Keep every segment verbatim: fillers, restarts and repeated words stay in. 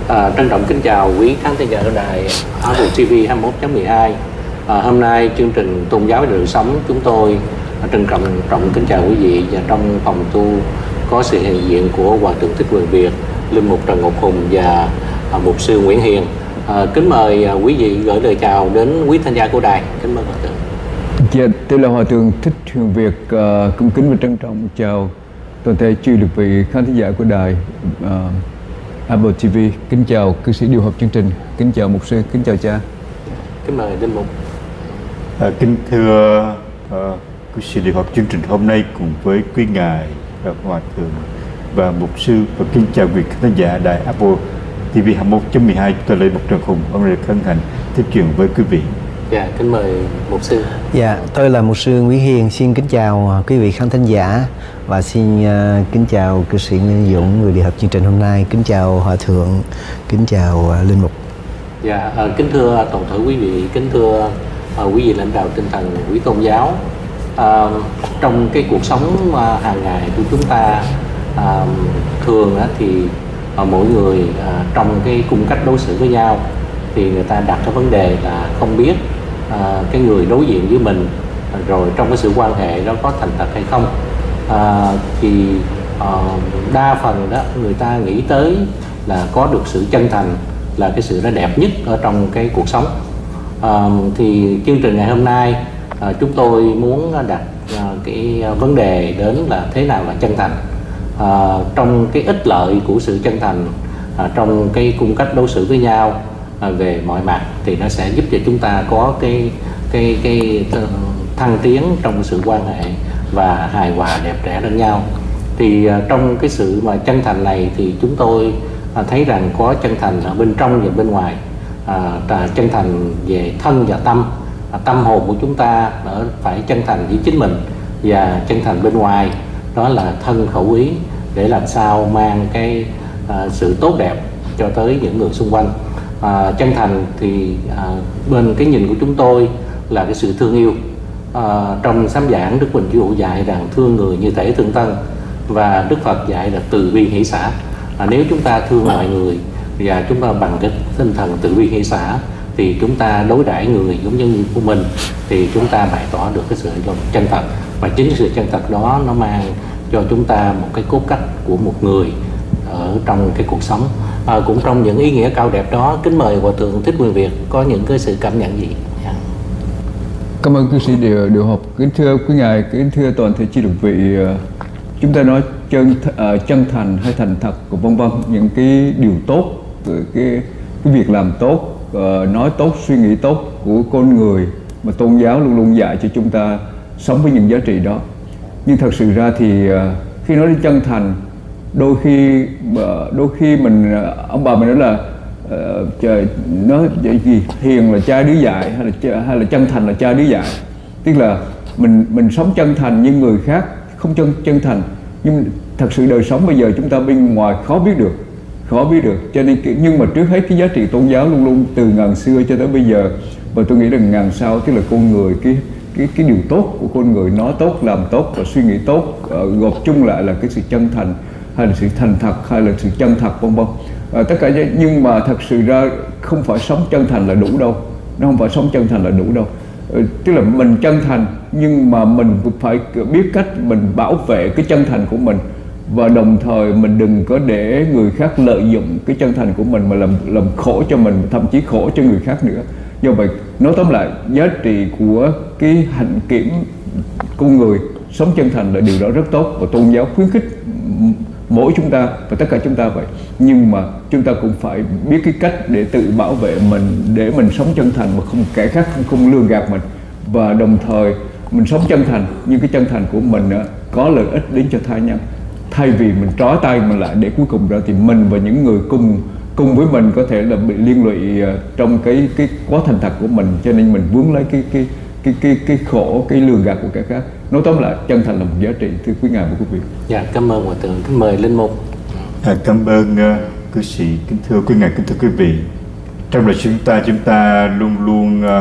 À, trân trọng kính chào quý khán thính giả của đài Apple ti vi hai mươi mốt chấm mười hai. À, hôm nay chương trình tôn giáo và đời sống chúng tôi trân trọng trọng kính chào quý vị, và trong phòng tu có sự hiện diện của Hòa thượng Thích Quyền Việt, linh mục Trần Ngọc Hùng và à, mục sư Nguyễn Hiền. À, kính mời à, quý vị gửi lời chào đến quý thính giả của đài. Kính mời Hòa thượng. Dạ, tôi là Hòa thượng Thích Quyền Việt, uh, cung kính và trân trọng chào toàn thể chư được vị khán thính giả của đài uh, Apple ti vi. Kính chào cư sĩ điều hợp chương trình, kính chào mục sư, kính chào cha. Kính mời linh mục. À, kính thưa uh, cư sĩ điều hợp chương trình hôm nay cùng với quý ngài uh, Hòa thượng và mục sư, và kính chào quý khán giả đài Apple ti vi hai mươi mốt chấm mười hai. Tôi là mục Trần Hùng, hôm nay hân hạnh tiếp chuyện với quý vị. Dạ, kính mời mục sư. Dạ, tôi là mục sư Nguyễn Hiền, xin kính chào quý vị khán thính giả và xin uh, kính chào cư sĩ Nguyễn Dũng, người điều hợp chương trình hôm nay. Kính chào Hòa thượng, kính chào uh, linh mục. Dạ, uh, kính thưa toàn thể quý vị, kính thưa uh, quý vị lãnh đạo tinh thần quý tôn giáo. Uh, trong cái cuộc sống uh, hàng ngày của chúng ta, uh, thường uh, thì uh, mỗi người uh, trong cái cung cách đối xử với nhau thì người ta đặt cái vấn đề là không biết à, cái người đối diện với mình rồi trong cái sự quan hệ đó có thành thật hay không. À, thì à, đa phần đó người ta nghĩ tới là có được sự chân thành là cái sự đó đẹp nhất ở trong cái cuộc sống. À, thì chương trình ngày hôm nay à, chúng tôi muốn đặt à, cái vấn đề đến là thế nào là chân thành. À, trong cái ích lợi của sự chân thành à, trong cái cung cách đối xử với nhau về mọi mặt thì nó sẽ giúp cho chúng ta có cái cái cái thăng tiến trong sự quan hệ và hài hòa đẹp đẽ lẫn nhau. Thì trong cái sự mà chân thành này thì chúng tôi thấy rằng có chân thành ở bên trong và bên ngoài. À, chân thành về thân và tâm, à, tâm hồn của chúng ta ở phải chân thành với chính mình, và chân thành bên ngoài đó là thân khẩu ý, để làm sao mang cái à, sự tốt đẹp cho tới những người xung quanh. À, chân thành thì à, bên cái nhìn của chúng tôi là cái sự thương yêu. À, trong sám giảng Đức Huỳnh Chúa Hữu dạy rằng thương người như thể thương thân, và Đức Phật dạy là từ bi hỷ xả. À, nếu chúng ta thương mọi người và chúng ta bằng cái tinh thần từ bi hỷ xả thì chúng ta đối đãi người giống như của mình, thì chúng ta bày tỏ được cái sự chân thật, và chính sự chân thật đó nó mang cho chúng ta một cái cốt cách của một người ở trong cái cuộc sống. À, cũng trong những ý nghĩa cao đẹp đó, kính mời Hòa thượng Thích Quyền Việt có những cái sự cảm nhận gì? Yeah. Cảm ơn cư sĩ điều điều hợp. Kính thưa quý ngài, kính thưa toàn thể chư được vị, chúng ta nói chân uh, chân thành hay thành thật của vân vân, những cái điều tốt, cái cái việc làm tốt, uh, nói tốt, suy nghĩ tốt của con người mà tôn giáo luôn luôn dạy cho chúng ta sống với những giá trị đó. Nhưng thật sự ra thì uh, khi nói đến chân thành, đôi khi đôi khi mình ông bà mình nói là uh, trời nó gì hiền là cha đứa dạy, hay là hay là chân thành là cha đứa dạy, tức là mình mình sống chân thành nhưng người khác không chân chân thành. Nhưng thật sự đời sống bây giờ chúng ta bên ngoài khó biết được khó biết được cho nên nhưng mà trước hết cái giá trị tôn giáo luôn luôn từ ngàn xưa cho tới bây giờ, và tôi nghĩ rằng ngàn sau, tức là con người, cái cái cái điều tốt của con người, nói tốt, làm tốt và suy nghĩ tốt, uh, gộp chung lại là cái sự chân thành, hay là sự thành thật, hay là sự chân thật, vân vân. À, tất cả. Nhưng mà thật sự ra không phải sống chân thành là đủ đâu, nó không phải sống chân thành là đủ đâu. À, tức là mình chân thành nhưng mà mình phải biết cách mình bảo vệ cái chân thành của mình, và đồng thời mình đừng có để người khác lợi dụng cái chân thành của mình mà làm làm khổ cho mình, thậm chí khổ cho người khác nữa. Do vậy, nói tóm lại, giá trị của cái hạnh kiểm con người sống chân thành là điều đó rất tốt, và tôn giáo khuyến khích mỗi chúng ta và tất cả chúng ta vậy. Nhưng mà chúng ta cũng phải biết cái cách để tự bảo vệ mình, để mình sống chân thành mà không kẻ khác không, không lường gạt mình, và đồng thời mình sống chân thành nhưng cái chân thành của mình có lợi ích đến cho tha nhân, thay vì mình trói tay mình lại để cuối cùng ra thì mình và những người cùng cùng với mình có thể là bị liên lụy trong cái cái quá thành thật của mình, cho nên mình vướng lấy cái cái cái cái cái khổ, cái lường gạt của kẻ khác. Nói tóm lại, chân thành là một giá trị, thưa quý ngài và quý vị. Dạ, cảm ơn Hòa thượng. Kính mời linh mục. À, cảm ơn uh, cư sĩ. Kính thưa quý ngài, kính thưa quý vị. Trong đời chúng ta chúng ta luôn luôn uh,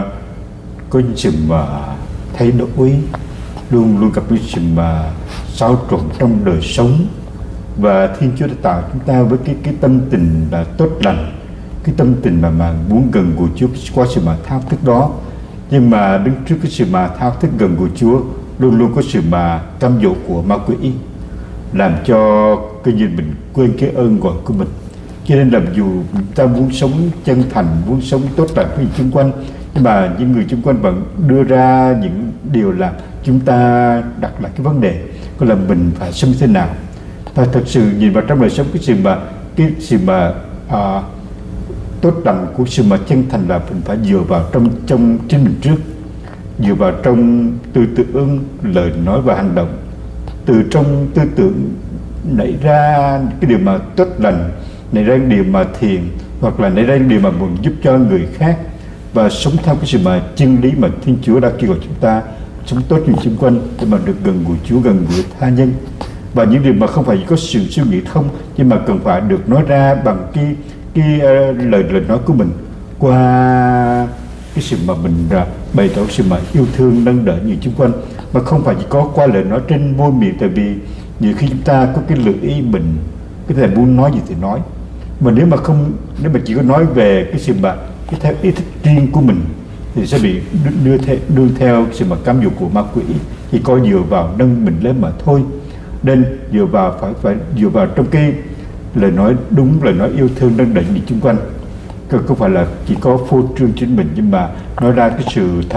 có những sự mà thay đổi, luôn luôn gặp những sự mà xáo trộn trong đời sống, và Thiên Chúa đã tạo chúng ta với cái cái tâm tình là tốt lành, cái tâm tình mà mà muốn gần gũi Chúa qua sự mà thao thức đó. Nhưng mà đứng trước cái sự mà thao thức gần gũi Chúa luôn luôn có sự mà cám dỗ của ma quỷ, làm cho cái nhìn mình quên cái ơn gọi của mình. Cho nên là dù chúng ta muốn sống chân thành, muốn sống tốt lành với người xung quanh, nhưng mà những người xung quanh vẫn đưa ra những điều làm chúng ta đặt lại cái vấn đề, có là mình phải sống thế nào. Và thật sự nhìn vào trong đời sống cái sự mà cái sự mà à, tốt lành của sự mà chân thành là mình phải dựa vào trong trong chính mình trước, dựa vào trong tư tưởng, lời nói và hành động. Từ trong tư tưởng nảy ra cái điều mà tốt lành, nảy ra điều mà thiện, hoặc là nảy ra điều mà muốn giúp cho người khác, và sống theo cái sự mà chân lý mà Thiên Chúa đã kêu gọi chúng ta sống tốt với xung quanh để mà được gần gũi Chúa, gần gũi tha nhân. Và những điều mà không phải có sự suy nghĩ không, nhưng mà cần phải được nói ra bằng cái cái uh, lời lời nói của mình, qua cái sự mà mình uh, bày tỏ sự mà yêu thương nâng đỡ người xung quanh, mà không phải chỉ có qua lời nói trên môi miệng. Tại vì nhiều khi chúng ta có cái lựa ý mình có thể muốn nói gì thì nói, mà nếu mà không, nếu mà chỉ có nói về cái sự mà cái theo ý thích riêng của mình thì sẽ bị đưa theo đưa theo sự mà cám dỗ của ma quỷ, chỉ coi dựa vào nâng mình lên mà thôi. Nên dựa vào phải phải dựa vào trong cái lời nói đúng, lời nói yêu thương nâng đỡ người xung quanh, không phải là chỉ có phô trương chính mình, nhưng mà nói ra cái sự thật,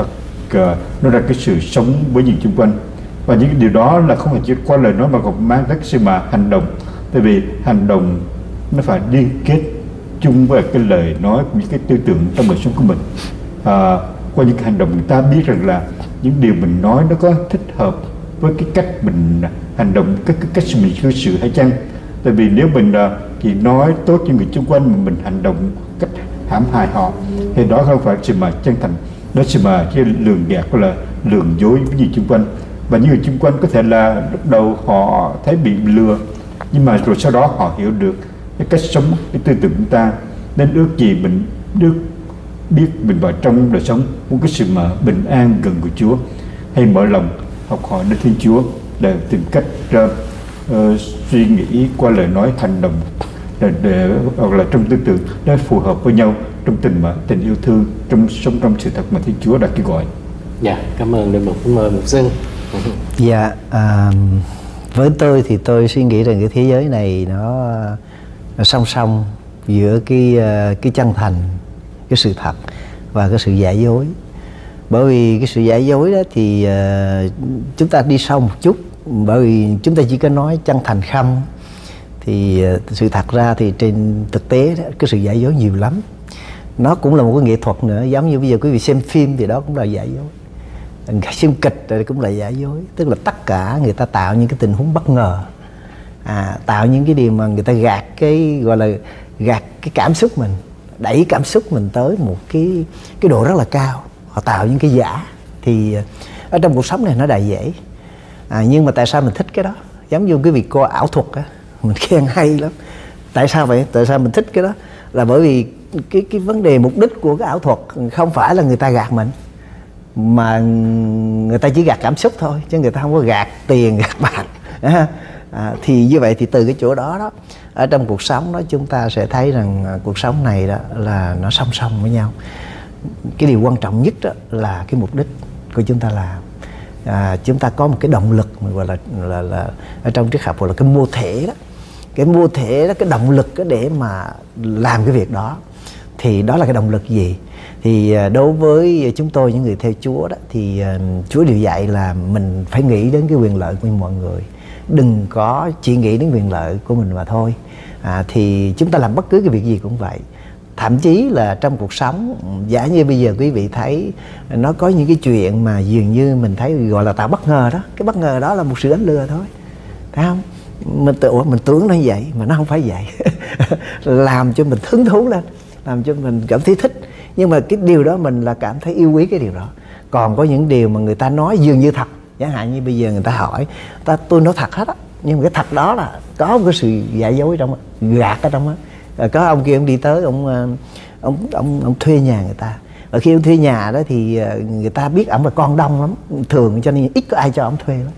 nói ra cái sự sống với người xung quanh. Và những điều đó là không phải chỉ qua lời nói mà còn mang tới cái sự mà hành động. Tại vì hành động nó phải liên kết chung với cái lời nói, những cái tư tưởng trong đời sống của mình. À, qua những hành động người ta biết rằng là những điều mình nói nó có thích hợp với cái cách mình hành động, cái, cái cách mình cư xử hay chăng. Tại vì nếu mình uh, chỉ nói tốt cho người xung quanh mà mình hành động cách hãm hại họ, thì đó không phải sự mà chân thành, đó sự mà cái lường gạt, hoặc là lường dối với người xung quanh. Và những người xung quanh có thể là lúc đầu họ thấy bị lừa, nhưng mà rồi sau đó họ hiểu được cái cách sống, cái tư tưởng của chúng ta. Nên ước gì mình được biết mình vào trong đời sống muốn cái sự mà bình an gần của Chúa, hay mở lòng học hỏi nơi Thiên Chúa để tìm cách uh, uh, suy nghĩ qua lời nói, hành động để, để hoặc là trong tư tưởng để phù hợp với nhau trong tình mà tình yêu thương, trong sống trong sự thật mà Thiên Chúa đã kêu gọi. Dạ, cảm ơn Đức Mục, cảm ơn Mục Xưng. Dạ, à, với tôi thì tôi suy nghĩ rằng cái thế giới này nó, nó song song giữa cái cái chân thành, cái sự thật và cái sự giả dối. Bởi vì cái sự giả dối đó thì uh, chúng ta đi sâu một chút, bởi vì chúng ta chỉ có nói chân thành không, thì uh, sự thật ra thì trên thực tế đó, cái sự giả dối nhiều lắm. Nó cũng là một cái nghệ thuật nữa, giống như bây giờ quý vị xem phim thì đó cũng là giả dối, xem kịch thì cũng là giả dối. Tức là tất cả người ta tạo những cái tình huống bất ngờ, à, tạo những cái điều mà người ta gạt cái gọi là gạt cái cảm xúc mình, đẩy cảm xúc mình tới một cái cái độ rất là cao. Họ tạo những cái giả. Thì ở trong cuộc sống này nó đầy dễ, à, nhưng mà tại sao mình thích cái đó? Giống như cái việc coi ảo thuật á, mình khen hay lắm. Tại sao vậy? Tại sao mình thích cái đó? Là bởi vì cái cái vấn đề mục đích của cái ảo thuật không phải là người ta gạt mình, mà người ta chỉ gạt cảm xúc thôi, chứ người ta không có gạt tiền, gạt bạc. À, thì như vậy thì từ cái chỗ đó đó, ở trong cuộc sống đó chúng ta sẽ thấy rằng cuộc sống này đó là nó song song với nhau. Cái điều quan trọng nhất đó là cái mục đích của chúng ta làm. À, chúng ta có một cái động lực mà gọi là, là, là ở trong triết học gọi là cái mô thể đó. Cái mô thể đó, cái động lực đó để mà làm cái việc đó. Thì đó là cái động lực gì? Thì đối với chúng tôi, những người theo Chúa đó, thì uh, Chúa đều dạy là mình phải nghĩ đến cái quyền lợi của mọi người, đừng có chỉ nghĩ đến quyền lợi của mình mà thôi. À, thì chúng ta làm bất cứ cái việc gì cũng vậy. Thậm chí là trong cuộc sống, giả như bây giờ quý vị thấy nó có những cái chuyện mà dường như mình thấy gọi là tạo bất ngờ đó. Cái bất ngờ đó là một sự đánh lừa thôi, thấy không? Mình tưởng, mình tưởng nó vậy mà nó không phải vậy. Làm cho mình hứng thú lên, làm cho mình cảm thấy thích. Nhưng mà cái điều đó mình là cảm thấy yêu quý cái điều đó. Còn có những điều mà người ta nói dường như thật. Chẳng hạn như bây giờ người ta hỏi ta, tôi nói thật hết á, nhưng mà cái thật đó là có một cái sự giả dối trong đó, gạt ở trong đó. Có ông kia ông đi tới, ông ông ông ông thuê nhà người ta. Và khi ông thuê nhà đó thì người ta biết ổng là con đông lắm, thường cho nên ít có ai cho ông thuê lắm.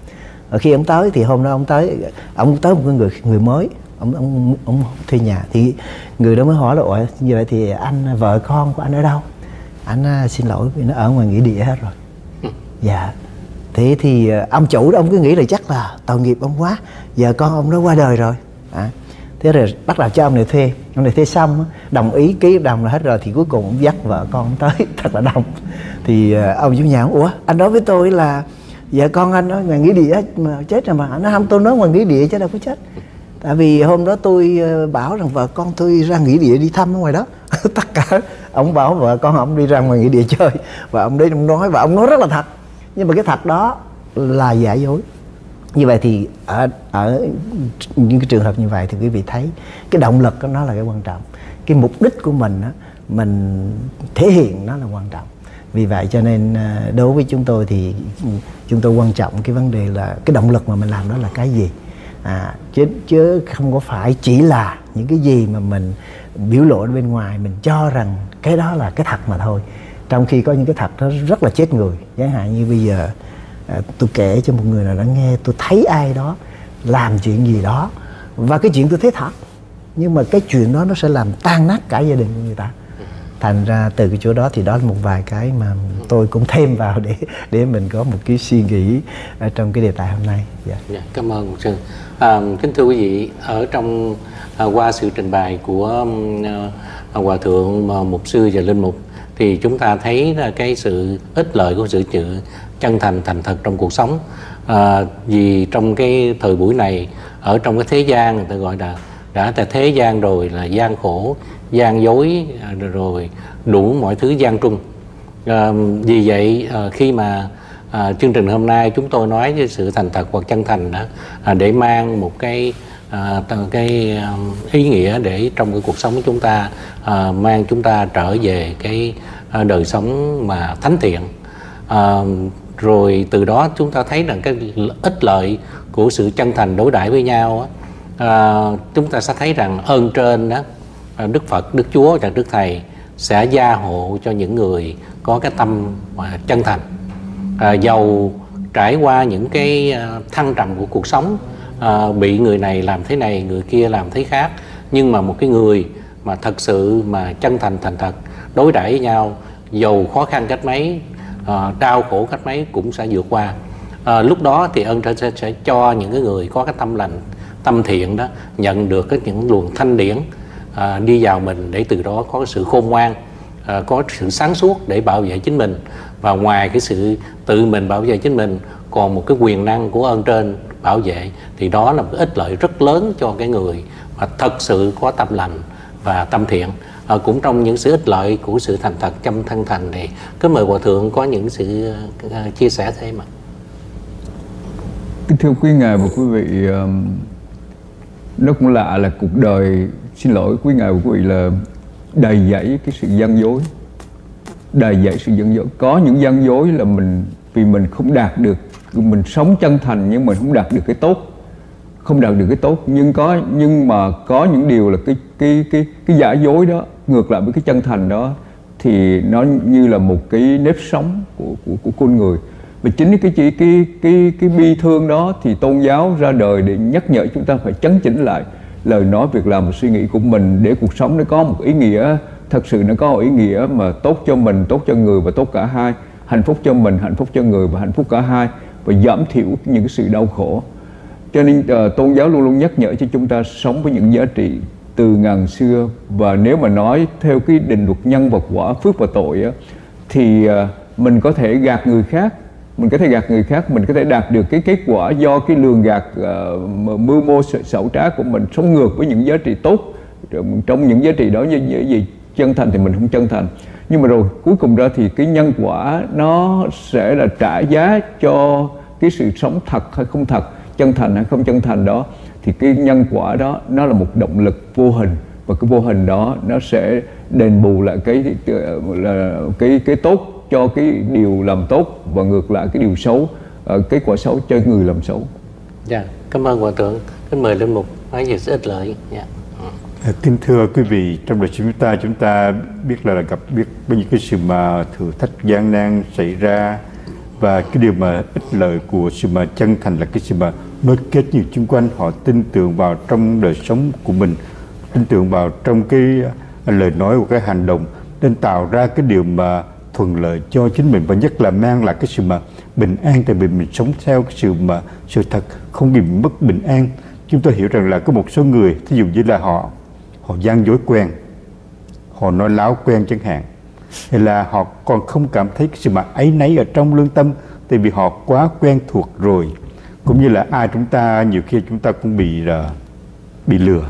Ở khi ông tới thì hôm đó ông tới, ông tới một người người mới, ông ông ông thuê nhà, thì người đó mới hỏi là ủa như vậy thì anh vợ con của anh ở đâu? Anh xin lỗi vì nó ở ngoài nghĩa địa hết rồi. Dạ. Thế thì ông chủ đó ông cứ nghĩ là chắc là tội nghiệp ông quá, giờ con ông nó qua đời rồi. À, thế rồi bắt đầu cho ông này thuê. Ông này thuê xong đồng ý ký hợp đồng là hết rồi, thì cuối cùng ông dắt vợ con ông tới thật là đông. Thì ông chủ nhà ông, ủa anh nói với tôi là vợ con anh ở ngoài nghĩa địa mà chết rồi mà. Nó không, tôi nói ngoài nghĩa địa chứ đâu có chết. Tại vì hôm đó tôi bảo rằng vợ con tôi ra nghĩa địa đi thăm ở ngoài đó. Tất cả ông bảo vợ con ông đi ra ngoài nghĩa địa chơi, và ông đấy ông nói, và ông nói rất là thật. Nhưng mà cái thật đó là giả dối. Như vậy thì ở ở những cái trường hợp như vậy thì quý vị thấy cái động lực đó nó là cái quan trọng, cái mục đích của mình đó, mình thể hiện nó là quan trọng. Vì vậy cho nên đối với chúng tôi thì chúng tôi quan trọng cái vấn đề là cái động lực mà mình làm đó là cái gì, à, chứ chứ không có phải chỉ là những cái gì mà mình biểu lộ bên ngoài, mình cho rằng cái đó là cái thật mà thôi. Trong khi có những cái thật nó rất là chết người. Chẳng hạn như bây giờ à, tôi kể cho một người nào đó nghe, tôi thấy ai đó làm chuyện gì đó, và cái chuyện tôi thấy thật, nhưng mà cái chuyện đó nó sẽ làm tan nát cả gia đình của người ta. Thành ra từ cái chỗ đó thì đó là một vài cái mà tôi cũng thêm vào để để mình có một cái suy nghĩ ở trong cái đề tài hôm nay. Dạ. Yeah, cảm ơn mục sư. À, kính thưa quý vị, ở trong à, qua sự trình bày của à, hòa thượng à, mục sư và linh mục thì chúng ta thấy là cái sự ích lợi của sự chữ chân thành thành thật trong cuộc sống. À, vì trong cái thời buổi này, ở trong cái thế gian người ta gọi là đã tại thế gian rồi, là gian khổ, gian dối, rồi đủ mọi thứ gian truân. À, vì vậy à, khi mà à, chương trình hôm nay chúng tôi nói với sự thành thật hoặc chân thành đó, à, để mang một cái à, cái ý nghĩa để trong cái cuộc sống của chúng ta, à, mang chúng ta trở về cái à, đời sống mà thánh thiện. À, rồi từ đó chúng ta thấy rằng cái ích lợi của sự chân thành đối đãi với nhau á, à, chúng ta sẽ thấy rằng ơn trên đó, Đức Phật, Đức Chúa và Đức Thầy sẽ gia hộ cho những người có cái tâm mà chân thành. À, dầu trải qua những cái thăng trầm của cuộc sống, à, bị người này làm thế này, người kia làm thế khác, nhưng mà một cái người mà thật sự mà chân thành thành thật đối đãi với nhau, dầu khó khăn cách mấy, à, đau khổ cách mấy cũng sẽ vượt qua. À, lúc đó thì ơn trên sẽ, sẽ cho những cái người có cái tâm lành, tâm thiện đó nhận được cái những luồng thanh điển à, đi vào mình, để từ đó có sự khôn ngoan, à, có sự sáng suốt để bảo vệ chính mình. Và ngoài cái sự tự mình bảo vệ chính mình, còn một cái quyền năng của ơn trên bảo vệ, thì đó là một cái ích lợi rất lớn cho cái người mà thật sự có tâm lành và tâm thiện. À, cũng trong những sự ích lợi của sự thành thật trong thân thành thì cứ mời hòa thượng có những sự uh, chia sẻ thêm ạ. Kính thưa quý ngài và quý vị, um, nó cũng lạ là cuộc đời, xin lỗi quý ngài và quý vị, là đầy dẫy cái sự gian dối, đầy dẫy sự gian dối. Có những gian dối là mình vì mình không đạt được, mình sống chân thành nhưng mình không đạt được cái tốt, không đạt được cái tốt. Nhưng có nhưng mà có những điều là cái cái cái cái giả dối đó ngược lại với cái chân thành đó, thì nó như là một cái nếp sống của của, của con người. Và chính cái cái cái cái cái bi thương đó thì tôn giáo ra đời để nhắc nhở chúng ta phải chấn chỉnh lại lời nói, việc làm và suy nghĩ của mình, để cuộc sống nó có một ý nghĩa thật sự, nó có một ý nghĩa mà tốt cho mình, tốt cho người và tốt cả hai, hạnh phúc cho mình, hạnh phúc cho người và hạnh phúc cả hai, và giảm thiểu những cái sự đau khổ. Cho nên uh, tôn giáo luôn luôn nhắc nhở cho chúng ta sống với những giá trị từ ngàn xưa. Và nếu mà nói theo cái định luật nhân và quả, phước và tội á, thì uh, mình có thể gạt người khác, mình có thể gạt người khác, mình có thể đạt được cái kết quả do cái lường gạt uh, mưu mô xảo trá của mình, sống ngược với những giá trị tốt. Trong những giá trị đó như, như gì chân thành thì mình không chân thành, nhưng mà rồi cuối cùng ra thì cái nhân quả nó sẽ là trả giá cho cái sự sống thật hay không thật, chân thành hay không chân thành đó. Thì cái nhân quả đó nó là một động lực vô hình, và cái vô hình đó nó sẽ đền bù lại cái là cái cái tốt cho cái điều làm tốt, và ngược lại cái điều xấu, kết quả xấu cho người làm xấu. Dạ, yeah, cảm ơn hòa thượng. Kính mời linh mục nói về sự ích lợi. Yeah. Kính thưa quý vị, trong đời chúng ta chúng ta biết là, là gặp biết với những cái sự mà thử thách gian nan xảy ra, và cái điều mà ích lợi của sự mà chân thành là cái sự mà nối kết nhiều chung quanh. Họ tin tưởng vào trong đời sống của mình, tin tưởng vào trong cái lời nói của cái hành động, nên tạo ra cái điều mà thuận lợi cho chính mình, và nhất là mang lại cái sự mà bình an, tại vì mình sống theo cái sự mà sự thật, không bị mất bình an. Chúng tôi hiểu rằng là có một số người, thí dụ như là họ họ gian dối quen, họ nói láo quen chẳng hạn, hay là họ còn không cảm thấy cái sự mà áy náy ở trong lương tâm, tại vì họ quá quen thuộc rồi. Cũng như là ai chúng ta nhiều khi chúng ta cũng bị uh, bị lừa,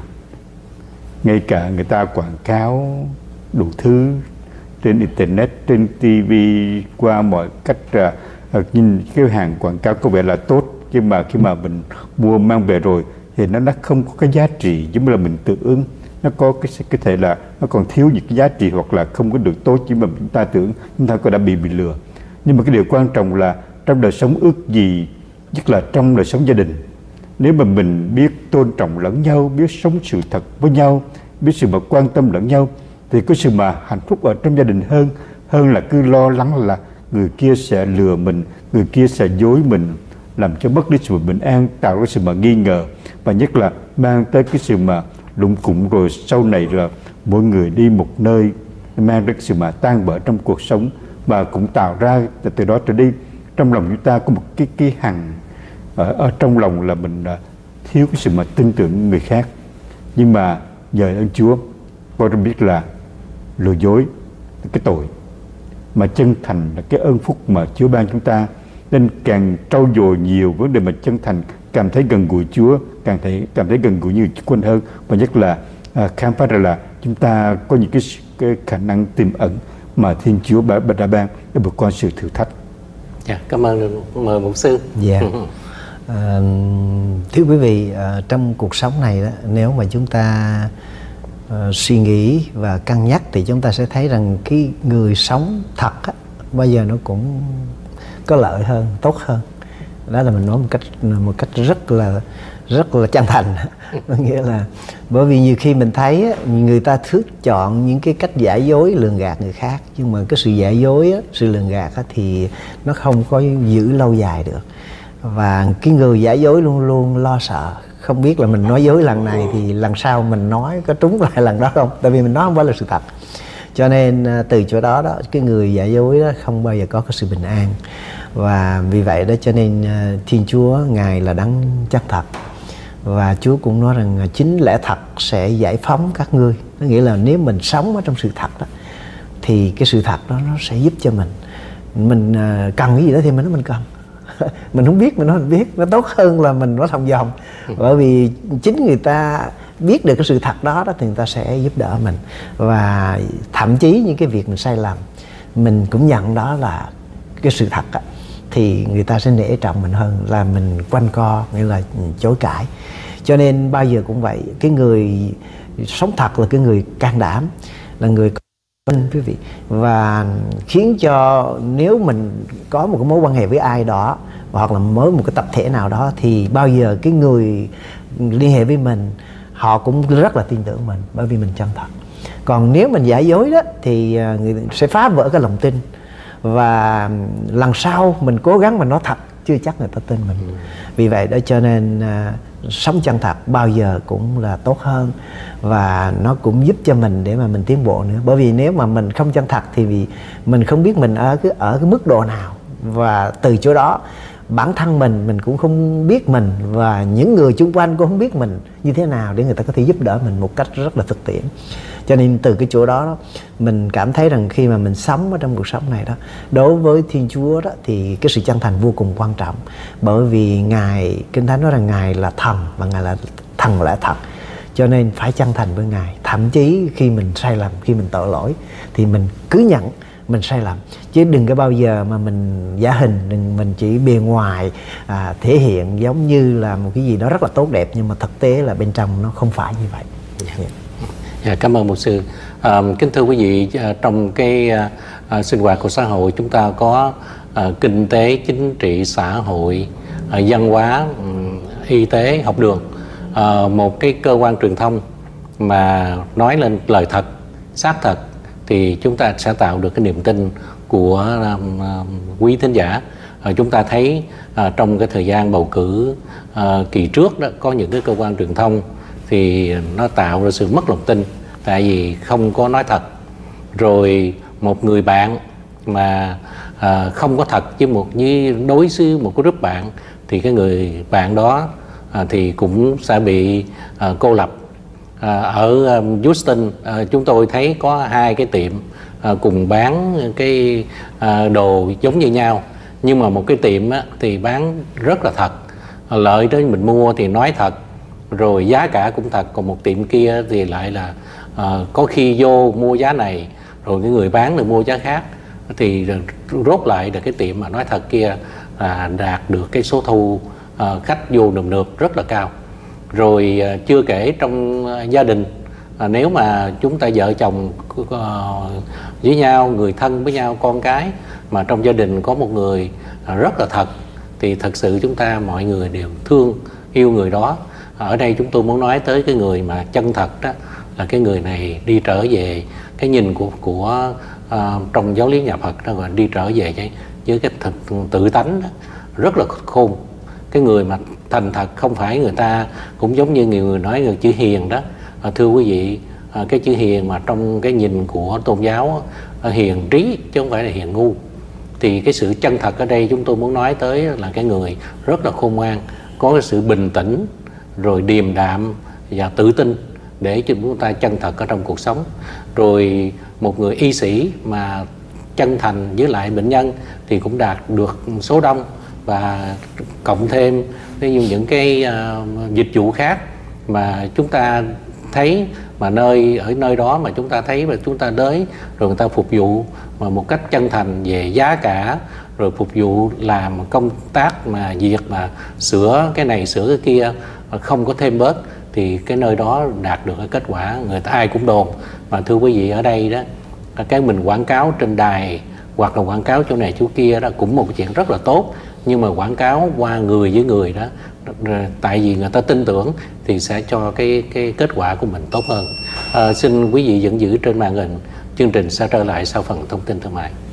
ngay cả người ta quảng cáo đủ thứ trên internet, trên tivi, qua mọi cách, uh, nhìn cái hàng quảng cáo có vẻ là tốt, nhưng mà khi mà mình mua mang về rồi thì nó nó không có cái giá trị giống như là mình tự ưng. Nó có cái cái thể là nó còn thiếu những cái giá trị, hoặc là không có được tốt, chỉ mà chúng ta tưởng chúng ta có đã bị bị lừa. Nhưng mà cái điều quan trọng là trong đời sống ước gì, nhất là trong đời sống gia đình, nếu mà mình biết tôn trọng lẫn nhau, biết sống sự thật với nhau, biết sự mà quan tâm lẫn nhau, thì có sự mà hạnh phúc ở trong gia đình hơn hơn là cứ lo lắng là người kia sẽ lừa mình, người kia sẽ dối mình, làm cho mất đi sự bình an, tạo ra sự mà nghi ngờ, và nhất là mang tới cái sự mà lụng cụng, rồi sau này là mỗi người đi một nơi, mang đến sự mà tan vỡ trong cuộc sống, và cũng tạo ra từ đó trở đi trong lòng chúng ta có một cái cái hằn ở, ở trong lòng là mình uh, thiếu cái sự mà tin tưởng người khác. Nhưng mà nhờ ơn Chúa, con đã biết là lừa dối là cái tội, mà chân thành là cái ơn phúc mà Chúa ban chúng ta, nên càng trau dồi nhiều vấn đề mà chân thành, cảm thấy gần gũi Chúa, càng thấy cảm thấy gần gũi nhiều quân hơn, và nhất là à, khám phá ra là chúng ta có những cái, cái khả năng tiềm ẩn mà Thiên Chúa đã, đã ban để vượt qua sự thử thách. Dạ, cảm ơn, mời mục sư. Dạ. À, thưa quý vị, à, trong cuộc sống này đó, nếu mà chúng ta à, suy nghĩ và cân nhắc thì chúng ta sẽ thấy rằng cái người sống thật á, bao giờ nó cũng có lợi hơn, tốt hơn. Đó là mình nói một cách một cách rất là rất là chân thành. Nghĩa là bởi vì nhiều khi mình thấy á, người ta thích chọn những cái cách giả dối lường gạt người khác, nhưng mà cái sự giả dối á, sự lường gạt á, thì nó không có giữ lâu dài được. Và cái người giả dối luôn luôn lo sợ, không biết là mình nói dối lần này thì lần sau mình nói có trúng lại lần đó không, tại vì mình nói không phải là sự thật. Cho nên từ chỗ đó đó, cái người giả dối đó không bao giờ có cái sự bình an. Và vì vậy đó cho nên Thiên Chúa Ngài là đấng chân thật, và Chúa cũng nói rằng chính lẽ thật sẽ giải phóng các ngươi. Nó nghĩa là nếu mình sống ở trong sự thật đó, thì cái sự thật đó nó sẽ giúp cho mình. Mình cần cái gì đó thì mình nói mình cần. Mình không biết mình nói mình biết, nó tốt hơn là mình nói thòng dòng. Bởi vì chính người ta biết được cái sự thật đó, đó thì người ta sẽ giúp đỡ mình. Và thậm chí những cái việc mình sai lầm, mình cũng nhận đó là cái sự thật á, thì người ta sẽ nể trọng mình hơn là mình quanh co, nghĩa là chối cãi. Cho nên bao giờ cũng vậy, cái người sống thật là cái người can đảm, là người quý vị, và khiến cho nếu mình có một cái mối quan hệ với ai đó, hoặc là mới một cái tập thể nào đó, thì bao giờ cái người liên hệ với mình họ cũng rất là tin tưởng mình, bởi vì mình chân thật. Còn nếu mình giả dối đó thì người sẽ phá vỡ cái lòng tin, và lần sau mình cố gắng mình nói thật chưa chắc người ta tin mình. Vì vậy đó cho nên uh, sống chân thật bao giờ cũng là tốt hơn, và nó cũng giúp cho mình để mà mình tiến bộ nữa. Bởi vì nếu mà mình không chân thật thì vì mình không biết mình ở cái ở cái mức độ nào, và từ chỗ đó bản thân mình mình cũng không biết mình, và những người xung quanh cũng không biết mình như thế nào để người ta có thể giúp đỡ mình một cách rất là thực tiễn. Cho nên từ cái chỗ đó, đó mình cảm thấy rằng khi mà mình sống ở trong cuộc sống này đó, đối với Thiên Chúa đó thì cái sự chân thành vô cùng quan trọng. Bởi vì Ngài, Kinh Thánh nói rằng Ngài là thần, và Ngài là thần lẽ thật. Cho nên phải chân thành với Ngài. Thậm chí khi mình sai lầm, khi mình tội lỗi, thì mình cứ nhận mình sai lầm, chứ đừng có bao giờ mà mình giả hình, đừng mình chỉ bề ngoài à, thể hiện giống như là một cái gì đó rất là tốt đẹp, nhưng mà thực tế là bên trong nó không phải như vậy. Yeah. Yeah, cảm ơn mục sư. À, kính thưa quý vị, trong cái à, sinh hoạt của xã hội chúng ta có à, kinh tế, chính trị, xã hội, à, văn hóa, y tế, học đường, à, một cái cơ quan truyền thông mà nói lên lời thật, xác thật, thì chúng ta sẽ tạo được cái niềm tin của uh, quý thính giả. À, chúng ta thấy à, trong cái thời gian bầu cử à, kỳ trước đó, có những cái cơ quan truyền thông thì nó tạo ra sự mất lòng tin tại vì không có nói thật. Rồi một người bạn mà à, không có thật với một với đối xử một cái group bạn thì cái người bạn đó à, thì cũng sẽ bị à, cô lập. À, ở um, Houston à, chúng tôi thấy có hai cái tiệm à, cùng bán cái à, đồ giống như nhau, nhưng mà một cái tiệm á, thì bán rất là thật, lợi đó mình mua thì nói thật, rồi giá cả cũng thật, còn một tiệm kia thì lại là à, có khi vô mua giá này rồi cái người bán lại mua giá khác, thì rốt lại là cái tiệm mà nói thật kia à, đạt được cái số thu à, khách vô nườm nượp rất là cao. Rồi à, chưa kể trong à, gia đình à, nếu mà chúng ta vợ chồng à, với nhau, người thân với nhau, con cái mà trong gia đình có một người à, rất là thật thì thật sự chúng ta mọi người đều thương yêu người đó. Ở đây chúng tôi muốn nói tới cái người mà chân thật đó, là cái người này đi trở về cái nhìn của của uh, trong giáo lý nhà Phật đó, gọi đi trở về với, với cái thực, tự tánh đó, rất là khôn. Cái người mà thành thật không phải người ta cũng giống như nhiều người nói người chữ hiền đó. À, thưa quý vị, à, cái chữ hiền mà trong cái nhìn của tôn giáo à, hiền trí chứ không phải là hiền ngu. Thì cái sự chân thật ở đây chúng tôi muốn nói tới là cái người rất là khôn ngoan, có cái sự bình tĩnh, rồi điềm đạm và tự tin để cho chúng ta chân thật ở trong cuộc sống. Rồi một người y sĩ mà chân thành với lại bệnh nhân thì cũng đạt được số đông, và cộng thêm với những cái uh, dịch vụ khác mà chúng ta thấy mà nơi ở nơi đó mà chúng ta thấy và chúng ta tới rồi người ta phục vụ mà một cách chân thành về giá cả, rồi phục vụ làm công tác mà việc mà sửa cái này sửa cái kia không có thêm bớt, thì cái nơi đó đạt được cái kết quả người ta ai cũng đồn. Mà thưa quý vị, ở đây đó cái mình quảng cáo trên đài hoặc là quảng cáo chỗ này chỗ kia đó cũng một chuyện rất là tốt, nhưng mà quảng cáo qua người với người đó, tại vì người ta tin tưởng thì sẽ cho cái cái kết quả của mình tốt hơn. À, xin quý vị vẫn giữ trên màn hình, chương trình sẽ trở lại sau phần thông tin thương mại.